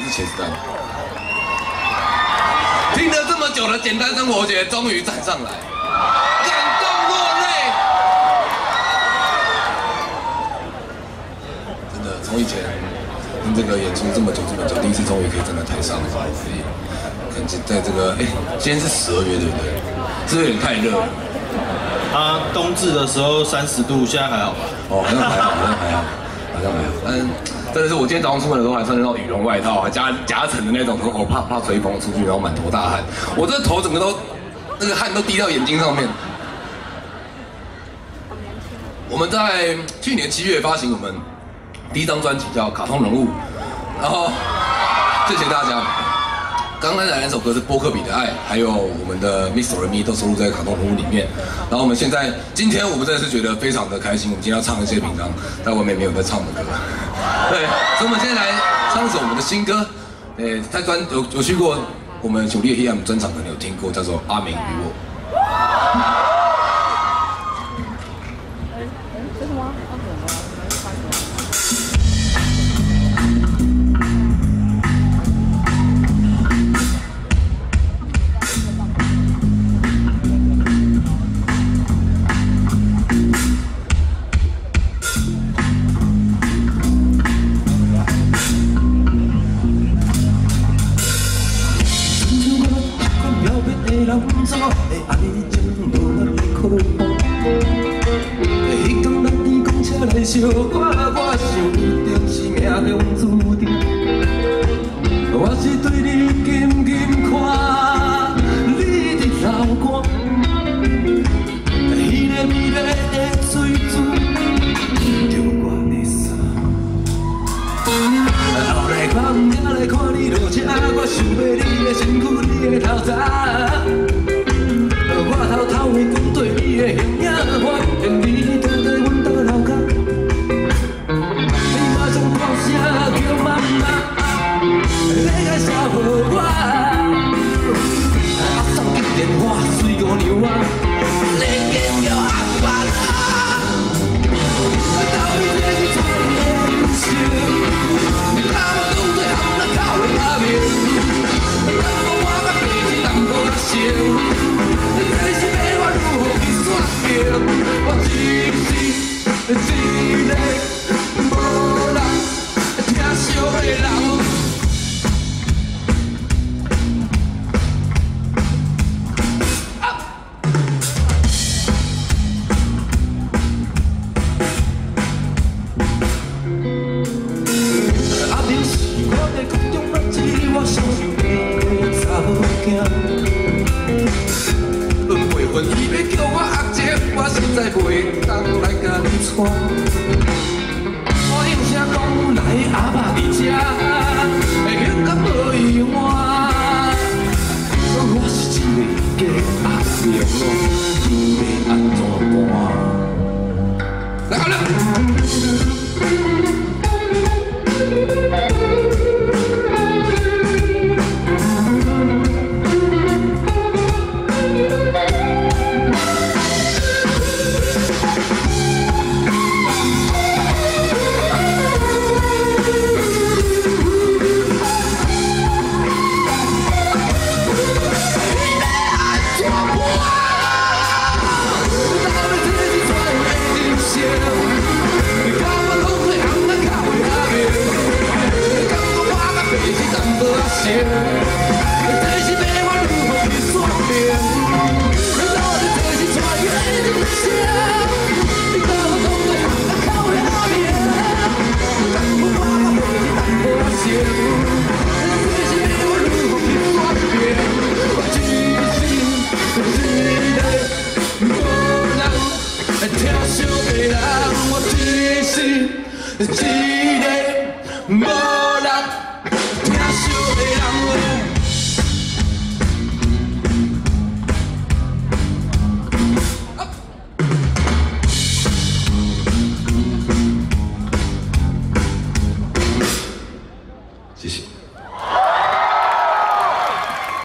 茄子蛋。听了这么久的简单生活节，终于站上来，感动落泪。真的，从以前跟这个演出这么久，第一次终于可以站在台上，可以，可能在这个今天是12月对不对？是不是有点太热了？ 冬至的时候30度，现在还好吧？ 哦，好像还好。但真的是我今天早上出门的时候还穿那种羽绒外套，还夹层的那种，我怕吹风出去，然后满头大汗。我这头整个都那个汗都滴到眼睛上面。我们在去年7月发行我们第一张专辑叫《卡通人物》，然后谢谢大家。刚才那2首歌是波克比的爱，还有我们的 Mr. Remy 都收录在《卡通人物》里面。然后我们今天我们真的是觉得非常的开心，我们今天要唱一些平常在外面没有在唱的歌。对，所以我们现在来唱一首我们的新歌。他有去过我们9力 HM 专场，可能有听过，叫做《阿明与我》。 这是吗？ 笑我想定是命中注定，我是对你紧紧看，你的流光，迄个美丽的水珠，着我的伞。后来我毋才来看你落车，我想要你的身躯，你的头鬡，我偷的滚对你的形影，发现你躲在阮家楼骹。叫妈妈，你该写予我。手机电话随五娘啊，你紧叫阿爸啦。到底这是怎的人生？哪有讲做含咱口的阿明？哪有我甲爸是淡薄仔成？这是要我如何去算命？我只是一个无人。小的人，阿明是我的空中乐子，我相信的查某囝。轮回分伊要叫我压节，我实在袂当来甲你娶。讲来阿爸伫遮，会晓甲无意换。我是一个阿明哦，要安怎办？来，好了。这是要我如何去算命？到底这是怎样的人生？你跟我讲对行啊，口的阿明，甘有我甲爸是淡薄仔成？这是要我如何去算命？我只是一个无人疼惜的人，我只是一个无。